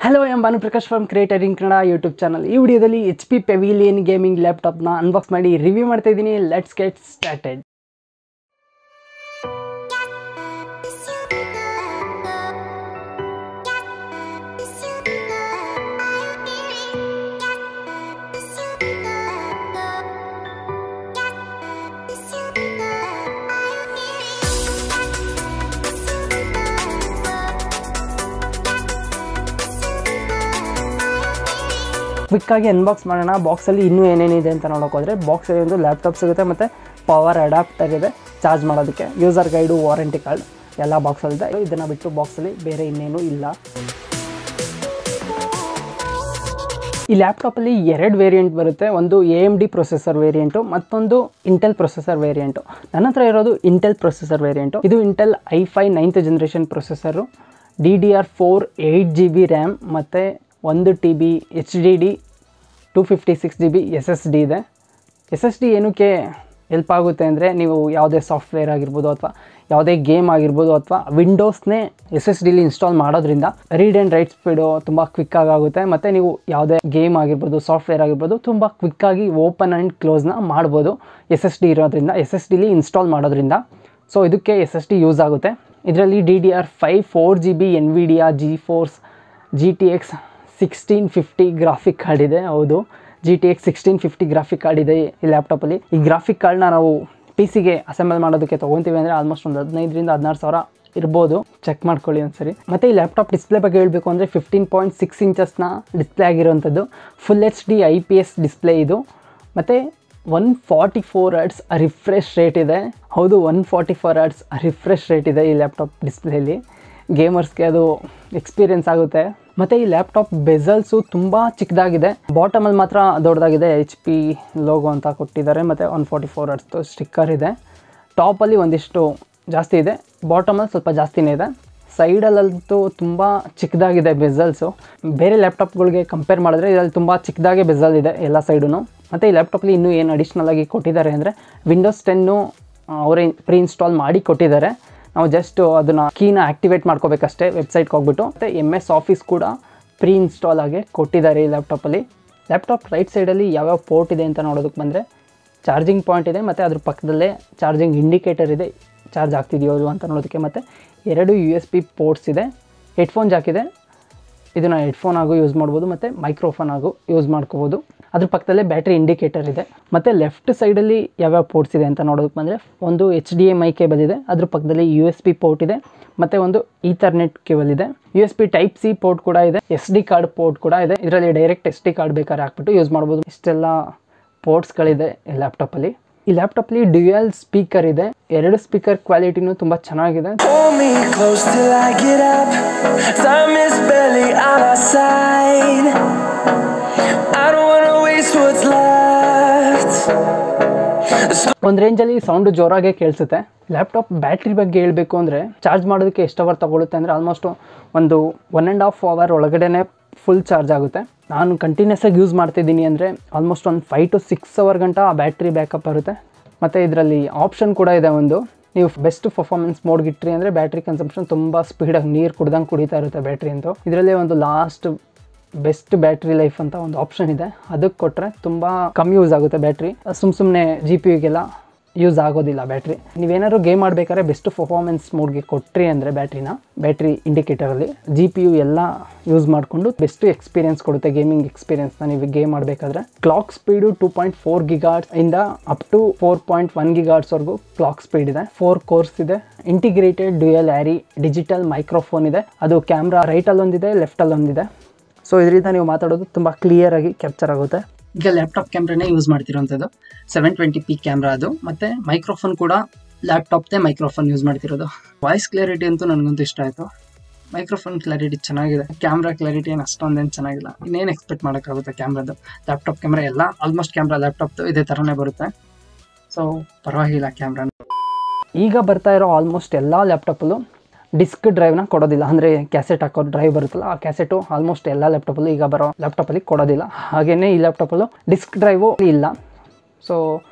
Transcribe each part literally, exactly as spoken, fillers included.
Hello, I am Banu Prakash from Creator in Kannada YouTube channel. ಈ ವಿಡಿಯೋದಲ್ಲಿ H P Pavillion gaming laptop ನ unbox ಮಾಡಿ review ಮಾಡ್ತಾ ಇದ್ದೀನಿ. Let's get started. ಕ್ವಿಕ್ ಆಗಿ unbox ಮಾಡೋಣ. ಬಾಕ್ಸಲ್ಲಿ ಇನ್ನೂ ಏನೇನಿದೆ ಅಂತ ನೋಡೋಕೆ ಹೋದರೆ ಬಾಕ್ಸಲ್ಲಿ ಒಂದು ಲ್ಯಾಪ್ಟಾಪ್ ಸಿಗುತ್ತೆ ಮತ್ತು ಪವರ್ ಅಡಾಪ್ಟರ್ ಇದೆ ಚಾರ್ಜ್ ಮಾಡೋದಕ್ಕೆ, ಯೂಸರ್ ಗೈಡು, ವಾರಂಟಿ ಕಾರ್ಡ್ ಎಲ್ಲ ಬಾಕ್ಸಲ್ಲಿದೆ. ಇದನ್ನು ಬಿಟ್ಟು ಬಾಕ್ಸಲ್ಲಿ ಬೇರೆ ಇನ್ನೇನು ಇಲ್ಲ. ಈ ಲ್ಯಾಪ್ಟಾಪಲ್ಲಿ ಎರಡು ವೇರಿಯಂಟ್ ಬರುತ್ತೆ. ಒಂದು A M D processor variant, ಮತ್ತೊಂದು ಇಂಟೆಲ್ ಪ್ರೊಸೆಸರ್ ವೇರಿಯಂಟು. ನನ್ನ ಹತ್ರ ಇರೋದು ಇಂಟೆಲ್ ಪ್ರೊಸೆಸರ್ ವೇರಿಯಂಟು. ಇದು Intel I five ninth generation processor, D D R four eight G B RAM ಮತ್ತು ಒಂದು T B H D D two fifty six G B S S D ಇದೆ. S S D ಏನಕ್ಕೆ help ಆಗುತ್ತೆ ಅಂದರೆ, ನೀವು ಯಾವುದೇ software ಆಗಿರ್ಬೋದು ಅಥವಾ ಯಾವುದೇ ಗೇಮ್ ಆಗಿರ್ಬೋದು ಅಥವಾ ವಿಂಡೋಸ್ನೇ ಎಸ್ ಎಸ್ ಡಿಲಿ ಇನ್ಸ್ಟಾಲ್ ಮಾಡೋದ್ರಿಂದ ರೀಡ್ ಆ್ಯಂಡ್ ರೈಟ್ ಸ್ಪೀಡು ತುಂಬ ಕ್ವಿಕ್ಕಾಗಿ ಆಗುತ್ತೆ. ಮತ್ತು ನೀವು ಯಾವುದೇ ಗೇಮ್ ಆಗಿರ್ಬೋದು, ಸಾಫ್ಟ್ವೇರ್ ಆಗಿರ್ಬೋದು ತುಂಬ ಕ್ವಿಕ್ಕಾಗಿ ಓಪನ್ ಆ್ಯಂಡ್ ಕ್ಲೋಸ್ನ ಮಾಡ್ಬೋದು ಎಸ್ ಎಸ್ ಡಿ ಇರೋದ್ರಿಂದ, ಎಸ್ ಎಸ್ ಡಿಲಿ ಇನ್ಸ್ಟಾಲ್ ಮಾಡೋದ್ರಿಂದ. ಸೊ ಇದಕ್ಕೆ ಎಸ್ ಎಸ್ ಡಿ ಯೂಸ್ ಆಗುತ್ತೆ. ಇದರಲ್ಲಿ D D R five four G B Nvidia GeForce G T X sixteen fifty graphic card ಇದೆ. ಹೌದು, G T X sixteen fifty graphic card ಇದೆ ಈ ಲ್ಯಾಪ್ಟಾಪಲ್ಲಿ. ಈ graphic ಕಾರ್ಡ್ನ ನಾವು ಪಿ ಸಿಗೆ ಅಸೆಂಬಲ್ ಮಾಡೋದಕ್ಕೆ ತೊಗೊತೀವಿ ಅಂದರೆ ಆಲ್ಮೋಸ್ಟ್ ಒಂದು ಹದಿನೈದರಿಂದ ಹದಿನಾರು ಸಾವಿರ ಇರ್ಬೋದು. ಚೆಕ್ ಮಾಡ್ಕೊಳ್ಳಿ ಒಂದ್ಸರಿ. ಮತ್ತು ಈ ಲ್ಯಾಪ್ಟಾಪ್ ಡಿಸ್ಪ್ಲೇ ಬಗ್ಗೆ ಹೇಳಬೇಕು ಅಂದರೆ ಫಿಫ್ಟೀನ್ ಪಾಯಿಂಟ್ ಸಿಕ್ಸ್ ಇಂಚಸ್ನ ಡಿಸ್ಪ್ಲೇ ಆಗಿರೋವಂಥದ್ದು, full H D I P S display ಇದು. ಮತ್ತು one forty four hertz refresh rate ಇದೆ. ಹೌದು, one forty four hertz refresh rate ಇದೆ ಈ ಲ್ಯಾಪ್ಟಾಪ್ ಡಿಸ್ಪ್ಲೇಲಿ. ಗೇಮರ್ಸ್ಗೆ ಅದು ಎಕ್ಸ್ಪೀರಿಯೆನ್ಸ್ ಆಗುತ್ತೆ. ಮತ್ತು ಈ ಲ್ಯಾಪ್ಟಾಪ್ ಬೆಸಲ್ಸು ತುಂಬ ಚಿಕ್ಕದಾಗಿದೆ, ಬಾಟಮಲ್ಲಿ ಮಾತ್ರ ದೊಡ್ಡದಾಗಿದೆ. ಎಚ್ ಪಿ ಲೋಗೋ ಅಂತ ಕೊಟ್ಟಿದ್ದಾರೆ ಮತ್ತು ಒನ್ ಫಾರ್ಟಿ ಫೋರ್ ಹರ್ಟ್ಸ್ದು ಸ್ಟಿಕ್ಕರ್ ಇದೆ. ಟಾಪಲ್ಲಿ ಒಂದಿಷ್ಟು ಜಾಸ್ತಿ ಇದೆ, ಬಾಟಮಲ್ಲಿ ಸ್ವಲ್ಪ ಜಾಸ್ತಿನೇ ಇದೆ. ಸೈಡಲ್ಲಂತೂ ತುಂಬ ಚಿಕ್ಕದಾಗಿದೆ ಬೆಸಲ್ಸು. ಬೇರೆ ಲ್ಯಾಪ್ಟಾಪ್ಗಳಿಗೆ ಕಂಪೇರ್ ಮಾಡಿದ್ರೆ ಇದರಲ್ಲಿ ತುಂಬ ಚಿಕ್ಕದಾಗೆ ಬೆಸಲ್ ಇದೆ ಎಲ್ಲ ಸೈಡೂ. ಮತ್ತು ಈ ಲ್ಯಾಪ್ಟಾಪಲ್ಲಿ ಇನ್ನೂ ಏನು ಅಡಿಷ್ನಲ್ ಆಗಿ ಕೊಟ್ಟಿದ್ದಾರೆ ಅಂದರೆ, ವಿಂಡೋಸ್ ಟೆನ್ನು ಅವರೇ ಪ್ರೀ ಇನ್ಸ್ಟಾಲ್ ಮಾಡಿ ಕೊಟ್ಟಿದ್ದಾರೆ. ನಾವು ಜಸ್ಟ್ ಅದನ್ನು ಕೀನ ಆ್ಯಕ್ಟಿವೇಟ್ ಮಾಡ್ಕೋಬೇಕಷ್ಟೇ ವೆಬ್ಸೈಟ್ಗೆ ಹೋಗ್ಬಿಟ್ಟು. ಮತ್ತು ಎಮ್ ಎಸ್ ಆಫೀಸ್ ಕೂಡ ಪ್ರೀ ಇನ್ಸ್ಟಾಲ್ ಆಗಿ ಕೊಟ್ಟಿದ್ದಾರೆ ಈ ಲ್ಯಾಪ್ಟಾಪಲ್ಲಿ. ಲ್ಯಾಪ್ಟಾಪ್ ರೈಟ್ ಸೈಡಲ್ಲಿ ಯಾವ್ಯಾವ ಪೋರ್ಟ್ ಇದೆ ಅಂತ ನೋಡೋದಕ್ಕೆ ಬಂದರೆ, ಚಾರ್ಜಿಂಗ್ ಪಾಯಿಂಟ್ ಇದೆ ಮತ್ತು ಅದ್ರ ಪಕ್ಕದಲ್ಲೇ ಚಾರ್ಜಿಂಗ್ ಇಂಡಿಕೇಟರ್ ಇದೆ, ಚಾರ್ಜ್ ಆಗ್ತಿದೆಯೋ ಅಂತ ನೋಡೋದಕ್ಕೆ. ಮತ್ತು ಎರಡು ಯು ಎಸ್ ಪಿ ಪೋರ್ಟ್ಸ್ ಇದೆ, ಹೆಡ್ಫೋನ್ ಜಾಕ್ ಇದೆ, ಇದನ್ನು ಹೆಡ್ಫೋನ್ ಆಗು ಯೂಸ್ ಮಾಡ್ಬೋದು ಮತ್ತು ಮೈಕ್ರೋಫೋನ್ ಆಗು ಯೂಸ್ ಮಾಡ್ಕೋಬೋದು. ಅದ್ರ ಪಕ್ಕದಲ್ಲೇ ಬ್ಯಾಟ್ರಿ ಇಂಡಿಕೇಟರ್ ಇದೆ. ಮತ್ತು ಲೆಫ್ಟ್ ಸೈಡಲ್ಲಿ ಯಾವ್ಯಾವ ಪೋರ್ಟ್ಸ್ ಇದೆ ಅಂತ ನೋಡೋದಕ್ಕೆ ಬಂದರೆ, ಒಂದು H D M I cable ಇದೆ, ಅದ್ರ ಪಕ್ಕದಲ್ಲಿ ಯು ಎಸ್ ಪಿ ಪೋರ್ಟ್ ಇದೆ ಮತ್ತು ಒಂದು ಈಥರ್ನೆಟ್ ಕೇಬಲ್ ಇದೆ. U S B type C port ಕೂಡ ಇದೆ, ಎಸ್ ಡಿ ಕಾರ್ಡ್ ಪೋರ್ಟ್ ಕೂಡ ಇದೆ. ಇದರಲ್ಲಿ ಡೈರೆಕ್ಟ್ ಎಸ್ ಡಿ ಕಾರ್ಡ್ ಬೇಕಾದ್ರೆ ಹಾಕ್ಬಿಟ್ಟು ಯೂಸ್ ಮಾಡ್ಬೋದು. ಇಷ್ಟೆಲ್ಲ ಪೋರ್ಟ್ಸ್ಗಳಿದೆ ಈ ಲ್ಯಾಪ್ಟಾಪಲ್ಲಿ. ಈ ಲ್ಯಾಪ್ಟಾಪಲ್ಲಿ ಡ್ಯುಯಲ್ ಸ್ಪೀಕರ್ ಇದೆ, ಎರಡು ಸ್ಪೀಕರ್ ಕ್ವಾಲಿಟಿನೂ ತುಂಬ ಚೆನ್ನಾಗಿದೆ. ಒಂದು ರೇಂಜಲ್ಲಿ ಸೌಂಡು ಜೋರಾಗೆ ಕೇಳಿಸುತ್ತೆ. ಲ್ಯಾಪ್ಟಾಪ್ ಬ್ಯಾಟ್ರಿ ಬಗ್ಗೆ ಹೇಳಬೇಕು ಅಂದರೆ, ಚಾರ್ಜ್ ಮಾಡೋದಕ್ಕೆ ಎಷ್ಟು ಅವರ್ ತಗೊಳುತ್ತೆ ಅಂದರೆ ಆಲ್ಮೋಸ್ಟ್ ಒಂದು ಒನ್ ಆ್ಯಂಡ್ ಹಾಫ್ ಅವರ್ ಒಳಗಡೆ ಫುಲ್ ಚಾರ್ಜ್ ಆಗುತ್ತೆ. ನಾನು ಕಂಟಿನ್ಯೂಸ್ ಆಗಿ ಯೂಸ್ ಮಾಡ್ತಿದ್ದೀನಿ ಅಂದರೆ ಆಲ್ಮೋಸ್ಟ್ ಒಂದು ಫೈವ್ ಟು ಸಿಕ್ಸ್ ಅವರ್ ಗಂಟ ಆ ಬ್ಯಾಟ್ರಿ ಬ್ಯಾಕಪ್ ಬರುತ್ತೆ. ಮತ್ತು ಇದರಲ್ಲಿ ಆಪ್ಷನ್ ಕೂಡ ಇದೆ, ಒಂದು ನೀವು ಬೆಸ್ಟ್ ಪರ್ಫಾರ್ಮೆನ್ಸ್ ಮೋಡ್ಗೆ ಇಟ್ರಿ ಅಂದರೆ ಬ್ಯಾಟ್ರಿ ಕನ್ಸಂಪ್ಷನ್ ತುಂಬ ಸ್ಪೀಡಾಗಿ ನೀರು ಕುಡ್ದಂಗೆ ಕುಡಿತಾ ಇರುತ್ತೆ ಬ್ಯಾಟ್ರಿ ಅಂತೂ. ಇದರಲ್ಲಿ ಒಂದು ಲಾಸ್ಟ್ ಬೆಸ್ಟ್ ಬ್ಯಾಟ್ರಿ ಲೈಫ್ ಅಂತ ಒಂದು ಆಪ್ಷನ್ ಇದೆ, ಅದಕ್ಕೆ ಕೊಟ್ಟರೆ ತುಂಬ ಕಮ್ಮಿ ಯೂಸ್ ಆಗುತ್ತೆ ಬ್ಯಾಟ್ರಿ. ಸುಮ್ಮ ಸುಮ್ಮನೆ ಜಿ ಪಿ ಯುಗೆಲ್ಲ ಯೂಸ್ ಆಗೋದಿಲ್ಲ ಬ್ಯಾಟ್ರಿ. ನೀವೇನಾದ್ರು ಗೇಮ್ ಮಾಡಬೇಕಾದ್ರೆ ಬೆಸ್ಟ್ ಪರ್ಫಾರ್ಮೆನ್ಸ್ ಮೋಡ್ಗೆ ಕೊಟ್ರಿ ಅಂದರೆ ಬ್ಯಾಟ್ರಿನ, ಬ್ಯಾಟ್ರಿ ಇಂಡಿಕೇಟರಲ್ಲಿ ಜಿ ಪಿ ಯು ಎಲ್ಲ ಯೂಸ್ ಮಾಡಿಕೊಂಡು ಬೆಸ್ಟ್ ಎಕ್ಸ್ಪೀರಿಯನ್ಸ್ ಕೊಡುತ್ತೆ, ಗೇಮಿಂಗ್ ಎಕ್ಸ್ಪೀರಿಯನ್ಸ್ನ ನೀವು ಗೇಮ್ ಮಾಡಬೇಕಾದ್ರೆ. Clock speed two point four gigahertz ಇಂದ up to four point one ಗಿಗಾರ್ಡ್ಸ್ವರೆಗೂ ಕ್ಲಾಕ್ ಸ್ಪೀಡ್ ಇದೆ. ಫೋರ್ ಕೋರ್ಸ್ ಇದೆ, integrated dual array digital microphone ಇದೆ. ಅದು ಕ್ಯಾಮ್ರಾ ರೈಟಲ್ಲಿ ಒಂದಿದೆ, ಲೆಫ್ಟಲ್ಲಿ ಒಂದಿದೆ. ಸೊ ಇದರಿಂದ ನೀವು ಮಾತಾಡೋದು ತುಂಬ ಕ್ಲಿಯರಾಗಿ ಕ್ಯಾಪ್ಚರ್ ಆಗುತ್ತೆ. ಈಗ ಲ್ಯಾಪ್ಟಾಪ್ ಕ್ಯಾಮ್ರಾನೇ ಯೂಸ್ ಮಾಡ್ತಿರೋಂಥದ್ದು, ಸೆವೆನ್ ಟ್ವೆಂಟಿ ಪಿ ಕ್ಯಾಮ್ರಾ ಅದು. ಮತ್ತು ಮೈಕ್ರೋಫೋನ್ ಕೂಡ ಲ್ಯಾಪ್ಟಾಪ್ದೇ ಮೈಕ್ರೋಫೋನ್ ಯೂಸ್ ಮಾಡ್ತಿರೋದು. ವಾಯ್ಸ್ ಕ್ಲಾರಿಟಿ ಅಂತೂ ನನಗಂತೂ ಇಷ್ಟ ಆಯಿತು. ಮೈಕ್ರೋಫೋನ್ ಕ್ಲಾರಿಟಿ ಚೆನ್ನಾಗಿದೆ, ಕ್ಯಾಮ್ರಾ ಕ್ಲಾರಿಟಿ ಏನು ಅಷ್ಟೊಂದೇನು ಚೆನ್ನಾಗಿಲ್ಲ. ಇನ್ನೇನು ಎಕ್ಸ್ಪೆಕ್ಟ್ ಮಾಡೋಕ್ಕಾಗುತ್ತೆ ಕ್ಯಾಮ್ರಾದು. ಲ್ಯಾಪ್ಟಾಪ್ ಕ್ಯಾಮ್ರಾ ಎಲ್ಲ ಆಲ್ಮೋಸ್ಟ್ ಕ್ಯಾಮ್ರಾ ಲ್ಯಾಪ್ಟಾಪ್ದು ಇದೇ ಥರನೇ ಬರುತ್ತೆ. ಸೊ ಪರವಾಗಿಲ್ಲ ಕ್ಯಾಮ್ರಾ. ಈಗ ಬರ್ತಾ ಇರೋ ಆಲ್ಮೋಸ್ಟ್ ಎಲ್ಲ ಲ್ಯಾಪ್ಟಾಪಲ್ಲೂ ಡಿಸ್ಕ್ ಡ್ರೈವ್ನ ಕೊಡೋದಿಲ್ಲ. ಅಂದರೆ ಕ್ಯಾಸೆಟ್ ಹಾಕೋ ಡ್ರೈವ್ ಬರುತ್ತಲ್ಲ, ಆ ಕ್ಯಾಸೆಟು ಆಲ್ಮೋಸ್ಟ್ ಎಲ್ಲ ಲ್ಯಾಪ್ಟಾಪಲ್ಲೂ ಈಗ ಬರೋ ಲ್ಯಾಪ್ಟಾಪಲ್ಲಿ ಕೊಡೋದಿಲ್ಲ. ಹಾಗೆಯೇ ಈ ಲ್ಯಾಪ್ಟಾಪಲ್ಲೂ ಡಿಸ್ಕ್ ಡ್ರೈವು ಇಲ್ಲ. ಸೊ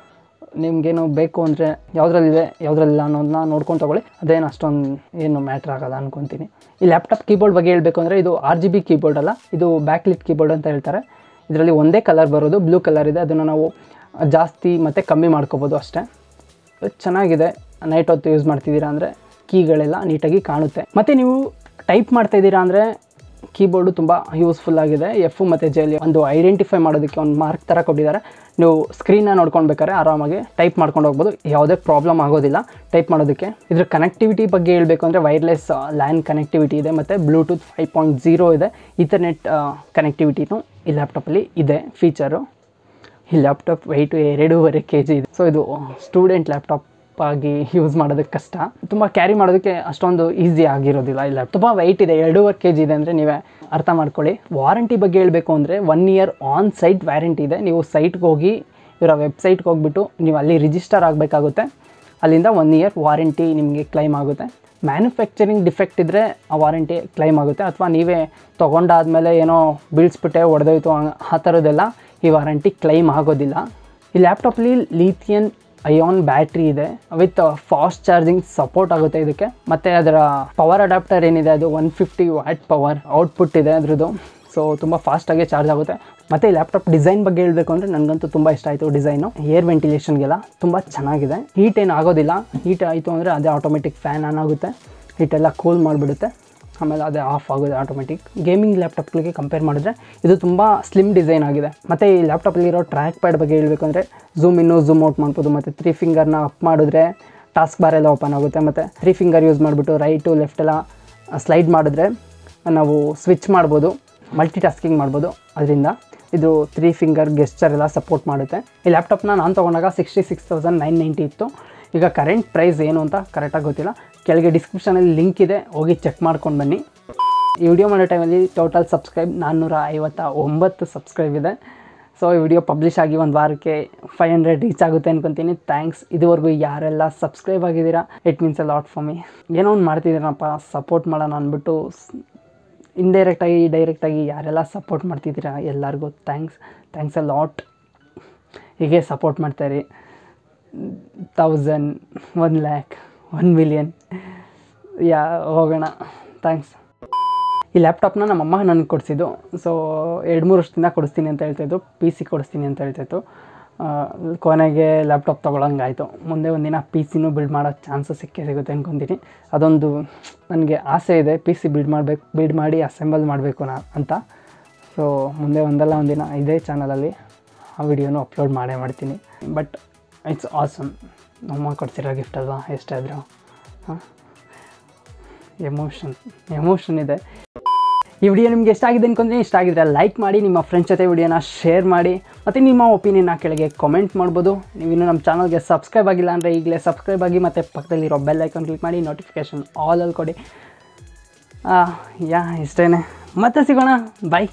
ನಿಮಗೇನು ಬೇಕು ಅಂದರೆ ಯಾವುದ್ರಲ್ಲಿದೆ ಯಾವುದ್ರಲ್ಲಿಲ್ಲ ಅನ್ನೋದನ್ನ ನೋಡ್ಕೊಂಡು ತೊಗೊಳ್ಳಿ. ಅದೇನು ಅಷ್ಟೊಂದು ಏನು ಮ್ಯಾಟ್ರ್ ಆಗೋಲ್ಲ ಅನ್ಕೊತೀನಿ. ಈ ಲ್ಯಾಪ್ಟಾಪ್ ಕೀಬೋರ್ಡ್ ಬಗ್ಗೆ ಹೇಳಬೇಕು ಅಂದರೆ ಇದು ಆರ್ ಜಿ ಬಿ ಕೀಬೋರ್ಡ್ ಅಲ್ಲ, ಇದು ಬ್ಯಾಕ್ ಲಿಟ್ ಕೀಬೋರ್ಡ್ ಅಂತ ಹೇಳ್ತಾರೆ. ಇದರಲ್ಲಿ ಒಂದೇ ಕಲರ್ ಬರೋದು, ಬ್ಲೂ ಕಲರ್ ಇದೆ. ಅದನ್ನು ನಾವು ಜಾಸ್ತಿ ಮತ್ತು ಕಮ್ಮಿ ಮಾಡ್ಕೋಬೋದು ಅಷ್ಟೇ. ಚೆನ್ನಾಗಿದೆ. ನೈಟ್ ಹೊತ್ತು ಯೂಸ್ ಮಾಡ್ತಿದ್ದೀರಾ ಅಂದರೆ ಕೀಗಳೆಲ್ಲ ನೀಟಾಗಿ ಕಾಣುತ್ತೆ. ಮತ್ತು ನೀವು ಟೈಪ್ ಮಾಡ್ತಾಯಿದ್ದೀರಾ ಅಂದರೆ ಕೀಬೋರ್ಡು ತುಂಬ ಯೂಸ್ಫುಲ್ ಆಗಿದೆ. ಎಫ್ ಮತ್ತು ಜೆಲಿ ಒಂದು ಐಡೆಂಟಿಫೈ ಮಾಡೋದಕ್ಕೆ ಒಂದು ಮಾರ್ಕ್ ಥರ ಕೊಟ್ಟಿದ್ದಾರೆ. ನೀವು ಸ್ಕ್ರೀನ್ನ ನೋಡ್ಕೊಳ್ಬೇಕಾದ್ರೆ ಆರಾಮಾಗಿ ಟೈಪ್ ಮಾಡ್ಕೊಂಡು ಹೋಗ್ಬೋದು, ಯಾವುದೇ ಪ್ರಾಬ್ಲಮ್ ಆಗೋದಿಲ್ಲ ಟೈಪ್ ಮಾಡೋದಕ್ಕೆ. ಇದ್ರ ಕನೆಕ್ಟಿವಿಟಿ ಬಗ್ಗೆ ಹೇಳಬೇಕು ಅಂದರೆ ವೈರ್ಲೆಸ್ ಲ್ಯಾನ್ ಕನೆಕ್ಟಿವಿಟಿ ಇದೆ ಮತ್ತು ಬ್ಲೂಟೂತ್ ಫೈವ್ ಪಾಯಿಂಟ್ ಜೀರೋ ಇದೆ. ಈಥರ್ನೆಟ್ ಕನೆಕ್ಟಿವಿಟಿನೂ ಈ ಲ್ಯಾಪ್ಟಾಪಲ್ಲಿ ಇದೆ ಫೀಚರು. ಈ ಲ್ಯಾಪ್ಟಾಪ್ ವೆಯ್ಟು ಎರಡೂವರೆ ಕೆ ಜಿ ಇದೆ. ಸೊ ಇದು ಸ್ಟೂಡೆಂಟ್ ಲ್ಯಾಪ್ಟಾಪ್ ಆಗಿ ಯೂಸ್ ಮಾಡೋದಕ್ಕೆ ಕಷ್ಟ, ತುಂಬ ಕ್ಯಾರಿ ಮಾಡೋದಕ್ಕೆ ಅಷ್ಟೊಂದು ಈಸಿ ಆಗಿರೋದಿಲ್ಲ. ಇಲ್ಲ ತುಂಬ ವೆಯ್ಟ್ ಇದೆ, ಎರಡೂವರೆ ಕೆ ಜಿ ಇದೆ ಅಂದರೆ ನೀವೇ ಅರ್ಥ ಮಾಡ್ಕೊಳ್ಳಿ. ವಾರಂಟಿ ಬಗ್ಗೆ ಹೇಳಬೇಕು ಅಂದರೆ one year on site warranty ಇದೆ. ನೀವು ಸೈಟ್ಗೆ ಹೋಗಿ ಇವರ ವೆಬ್ಸೈಟ್ಗೆ ಹೋಗ್ಬಿಟ್ಟು ನೀವು ಅಲ್ಲಿ ರಿಜಿಸ್ಟರ್ ಆಗಬೇಕಾಗುತ್ತೆ. ಅಲ್ಲಿಂದ ಒನ್ ಇಯರ್ ವಾರಂಟಿ ನಿಮಗೆ ಕ್ಲೈಮ್ ಆಗುತ್ತೆ. ಮ್ಯಾನುಫ್ಯಾಕ್ಚರಿಂಗ್ ಡಿಫೆಕ್ಟ್ ಇದ್ದರೆ ಆ ವಾರಂಟಿ ಕ್ಲೈಮ್ ಆಗುತ್ತೆ, ಅಥವಾ ನೀವೇ ತೊಗೊಂಡಾದ್ಮೇಲೆ ಏನೋ ಬೀಳ್ಸ್ಬಿಟ್ಟೆ ಹೊಡೆದೋಯ್ತು ಆ ಥರದ್ದೆಲ್ಲ ಈ ವಾರಂಟಿ ಕ್ಲೈಮ್ ಆಗೋದಿಲ್ಲ. ಈ ಲ್ಯಾಪ್ಟಾಪಲ್ಲಿ ಲಿಥಿಯಂ ಅಯಾನ್ ಬ್ಯಾಟ್ರಿ ಇದೆ ವಿತ್ ಫಾಸ್ಟ್ ಚಾರ್ಜಿಂಗ್ ಸಪೋರ್ಟ್ ಆಗುತ್ತೆ ಇದಕ್ಕೆ. ಮತ್ತು ಅದರ ಪವರ್ ಅಡಾಪ್ಟರ್ ಏನಿದೆ ಅದು one fifty watt power output ಇದೆ ಅದ್ರದ್ದು. ಸೊ ತುಂಬ ಫಾಸ್ಟಾಗಿ ಚಾರ್ಜ್ ಆಗುತ್ತೆ. ಮತ್ತು ಈ ಲ್ಯಾಪ್ಟಾಪ್ ಡಿಸೈನ್ ಬಗ್ಗೆ ಹೇಳಬೇಕು ಅಂದರೆ ನನಗಂತೂ ತುಂಬ ಇಷ್ಟ ಆಯಿತು ಡಿಸೈನು. ಏರ್ ವೆಂಟಿಲೇಷನ್ಗೆಲ್ಲ ತುಂಬ ಚೆನ್ನಾಗಿದೆ. ಹೀಟ್ ಏನು ಆಗೋದಿಲ್ಲ. ಹೀಟ್ ಆಯಿತು ಅಂದರೆ ಅದೇ ಆಟೋಮೆಟಿಕ್ ಫ್ಯಾನ್ ಆನ್ ಆಗುತ್ತೆ, ಹೀಟೆಲ್ಲ ಕೂಲ್ ಮಾಡಿಬಿಡುತ್ತೆ, ಆಮೇಲೆ ಅದೇ ಆಫ್ ಆಗೋದು ಆಟೋಮೆಟಿಕ್. ಗೇಮಿಂಗ್ ಲ್ಯಾಪ್ಟಾಪ್ಗಳಿಗೆ ಕಂಪೇರ್ ಮಾಡಿದ್ರೆ ಇದು ತುಂಬ ಸ್ಲಿಮ್ ಡಿಸೈನ್ ಆಗಿದೆ. ಮತ್ತು ಈ ಲ್ಯಾಪ್ಟಾಪಲ್ಲಿರೋ ಟ್ರ್ಯಾಕ್ ಪ್ಯಾಡ್ ಬಗ್ಗೆ ಹೇಳಬೇಕು ಅಂದರೆ ಝೂಮ್ ಇನ್ನು ಝೂಮ್ ಔಟ್ ಮಾಡ್ಬೋದು. ಮತ್ತು ತ್ರೀ ಫಿಂಗರ್ನ ಅಪ್ ಮಾಡಿದ್ರೆ ಟಾಸ್ಕ್ ಬಾರ್ ಎಲ್ಲ ಓಪನ್ ಆಗುತ್ತೆ. ಮತ್ತು ತ್ರೀ ಫಿಂಗರ್ ಯೂಸ್ ಮಾಡಿಬಿಟ್ಟು ರೈಟು ಲೆಫ್ಟ್ ಎಲ್ಲ ಸ್ಲೈಡ್ ಮಾಡಿದ್ರೆ ನಾವು ಸ್ವಿಚ್ ಮಾಡ್ಬೋದು, ಮಲ್ಟಿ ಟಾಸ್ಕಿಂಗ್ ಮಾಡ್ಬೋದು. ಅದರಿಂದ ಇದು ತ್ರೀ ಫಿಂಗರ್ ಗೆಸ್ಚರ್ ಎಲ್ಲ ಸಪೋರ್ಟ್ ಮಾಡುತ್ತೆ. ಈ ಲ್ಯಾಪ್ಟಾಪ್ನ ನಾನು ತೊಗೊಂಡಾಗ sixty six thousand nine ninety ಇತ್ತು. ಈಗ ಕರೆಂಟ್ ಪ್ರೈಸ್ ಏನು ಅಂತ ಕರೆಕ್ಟಾಗಿ ಗೊತ್ತಿಲ್ಲ. ಕೆಳಗೆ ಡಿಸ್ಕ್ರಿಪ್ಷನಲ್ಲಿ ಲಿಂಕ್ ಇದೆ, ಹೋಗಿ ಚೆಕ್ ಮಾಡ್ಕೊಂಡು ಬನ್ನಿ. ಈ ವಿಡಿಯೋ ಮಾಡೋ ಟೈಮಲ್ಲಿ ಟೋಟಲ್ ಸಬ್ಸ್ಕ್ರೈಬ್ ನಾನ್ನೂರ ಐವತ್ತ ಒಂಬತ್ತು ಸಬ್ಸ್ಕ್ರೈಬ್ ಇದೆ. ಸೊ ಈ ವಿಡಿಯೋ ಪಬ್ಲಿಷ್ ಆಗಿ ಒಂದು ವಾರಕ್ಕೆ ಫೈವ್ ಹಂಡ್ರೆಡ್ ರೀಚ್ ಆಗುತ್ತೆ ಅನ್ಕೊತೀನಿ. ಥ್ಯಾಂಕ್ಸ್. ಇದುವರೆಗೂ ಯಾರೆಲ್ಲ ಸಬ್ಸ್ಕ್ರೈಬ್ ಆಗಿದ್ದೀರಾ, it means a lot for me. ಏನೋ ಒಂದು ಮಾಡ್ತಿದ್ದೀರಪ್ಪ, ಸಪೋರ್ಟ್ ಮಾಡೋಣ ಅಂದ್ಬಿಟ್ಟು ಇಂಡೈರೆಕ್ಟಾಗಿ ಡೈರೆಕ್ಟಾಗಿ ಯಾರೆಲ್ಲ ಸಪೋರ್ಟ್ ಮಾಡ್ತಿದ್ದೀರಾ ಎಲ್ಲರಿಗೂ ಥ್ಯಾಂಕ್ಸ್. Thanks a lot. ಹೀಗೆ ಸಪೋರ್ಟ್ ಮಾಡ್ತಾಯಿರಿ. Thousand, one lakh, one million ಯಾ ಹೋಗೋಣ. ಥ್ಯಾಂಕ್ಸ್. ಈ ಲ್ಯಾಪ್ಟಾಪ್ನ ನಮ್ಮಮ್ಮ ನನಗೆ ಕೊಡಿಸಿದ್ದು. ಸೊ ಎರಡು ಮೂರು ವರ್ಷದಿಂದ ಕೊಡಿಸ್ತೀನಿ ಅಂತ ಹೇಳ್ತಾಯಿದ್ದು, ಪಿ ಸಿ ಕೊಡಿಸ್ತೀನಿ ಅಂತ ಹೇಳ್ತಾಯಿತ್ತು. ಕೊನೆಗೆ ಲ್ಯಾಪ್ಟಾಪ್ ತೊಗೊಳಂಗಾಯಿತು. ಮುಂದೆ ಒಂದಿನ ಪಿ ಸಿನೂ ಬಿಲ್ಡ್ ಮಾಡೋ ಚಾನ್ಸಸ್ ಸಿಕ್ಕೇ ಸಿಗುತ್ತೆ ಅಂದ್ಕೊತೀನಿ. ಅದೊಂದು ನನಗೆ ಆಸೆ ಇದೆ, ಪಿ ಸಿ ಬಿಲ್ಡ್ ಮಾಡಬೇಕು, ಬಿಲ್ಡ್ ಮಾಡಿ ಅಸೆಂಬಲ್ ಮಾಡಬೇಕು ನಾ ಅಂತ. ಸೊ ಮುಂದೆ ಒಂದಲ್ಲ ಒಂದಿನ ಇದೇ ಚಾನಲಲ್ಲಿ ಆ ವಿಡಿಯೋನು ಅಪ್ಲೋಡ್ ಮಾಡೇ ಮಾಡ್ತೀನಿ. But it's awesome. ನಮ್ಮ ಕೊಡ್ಸಿರೋ ಗಿಫ್ಟ್ ಅಲ್ವಾ, ಎಷ್ಟೇ ಆದರೂ ಹಾಂ ಎಮೋಷನ್ ಎಮೋಷನ್ ಇದೆ. ಈ ವಿಡಿಯೋ ನಿಮಗೆ ಇಷ್ಟ ಆಗಿದೆ ಅನ್ಕೊಂಡ್ರೆ, ಇಷ್ಟ ಆಗಿದ್ರೆ ಲೈಕ್ ಮಾಡಿ, ನಿಮ್ಮ ಫ್ರೆಂಡ್ಸ್ ಜೊತೆ ವಿಡಿಯೋನ ಶೇರ್ ಮಾಡಿ, ಮತ್ತು ನಿಮ್ಮ ಒಪಿನಿಯನ್ನ ಕೆಳಗೆ ಕಾಮೆಂಟ್ ಮಾಡ್ಬೋದು. ನೀವಿನ್ನೂ ನಮ್ಮ ಚಾನಲ್ಗೆ ಸಬ್ಸ್ಕ್ರೈಬ್ ಆಗಿಲ್ಲ ಅಂದರೆ ಈಗಲೇ ಸಬ್ಸ್ಕ್ರೈಬ್ ಆಗಿ, ಮತ್ತು ಪಕ್ಕದಲ್ಲಿರೋ ಬೆಲ್ ಐಕಾನ್ ಕ್ಲಿಕ್ ಮಾಡಿ ನೋಟಿಫಿಕೇಷನ್ ಆಲಲ್ಲಿ ಕೊಡಿ. ಯಾ ಇಷ್ಟೇ, ಮತ್ತೆ ಸಿಗೋಣ, ಬಾಯ್.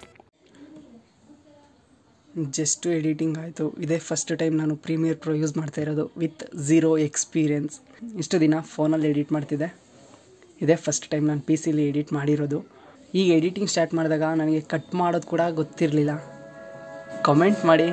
ಜಸ್ಟು ಎಡಿಟಿಂಗ್ ಆಯಿತು. ಇದೇ ಫಸ್ಟ್ ಟೈಮ್ ನಾನು ಪ್ರೀಮಿಯರ್ ಪ್ರೋ ಯೂಸ್ ಮಾಡ್ತಾ ಇರೋದು ವಿತ್ ಝೀರೋ ಎಕ್ಸ್ಪೀರಿಯೆನ್ಸ್. ಇಷ್ಟು ದಿನ ಫೋನಲ್ಲಿ ಎಡಿಟ್ ಮಾಡ್ತಿದ್ದೆ, ಇದೇ ಫಸ್ಟ್ ಟೈಮ್ ನಾನು ಪಿ ಸಿಲಿ ಎಡಿಟ್ ಮಾಡಿರೋದು. ಈಗ ಎಡಿಟಿಂಗ್ ಸ್ಟಾರ್ಟ್ ಮಾಡಿದಾಗ ನನಗೆ ಕಟ್ ಮಾಡೋದು ಕೂಡ ಗೊತ್ತಿರಲಿಲ್ಲ. ಕಮೆಂಟ್ ಮಾಡಿ.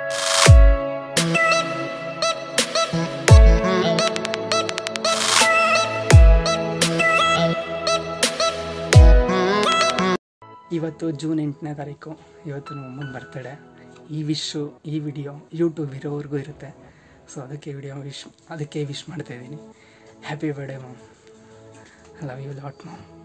ಇವತ್ತು ಜೂನ್ ಎಂಟನೇ ತಾರೀಕು, ಇವತ್ತು ನಮ್ಮ ಅಮ್ಮನ ಬರ್ತಡೇ. ಈ ವಿಶ್ಶು, ಈ ವಿಡಿಯೋ ಯೂಟ್ಯೂಬ್ ಇರೋವರೆಗೂ ಇರುತ್ತೆ. ಸೊ ಅದಕ್ಕೆ ವಿಡಿಯೋ ವಿಶ್ ಅದಕ್ಕೆ ವಿಶ್ ಮಾಡ್ತಾಯಿದ್ದೀನಿ. Happy birthday mom, I love you lot ma'am.